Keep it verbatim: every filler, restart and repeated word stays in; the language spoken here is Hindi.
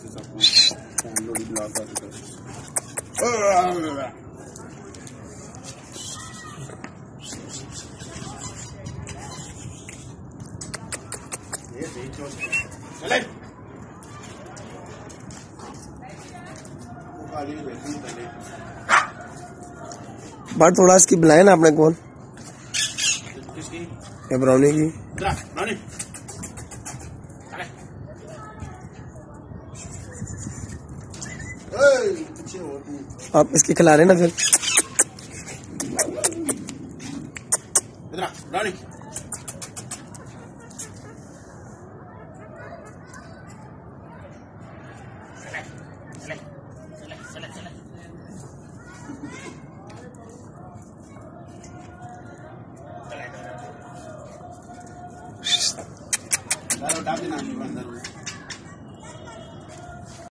बार थोड़ा इसकी बुलाए ना आपने कौन ये ब्राउनी की आप इसकी खिला रहे ना फिर Claro, también a mi banda.